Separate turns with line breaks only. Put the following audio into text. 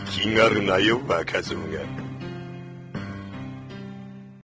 気がるなよ、バカゾウが。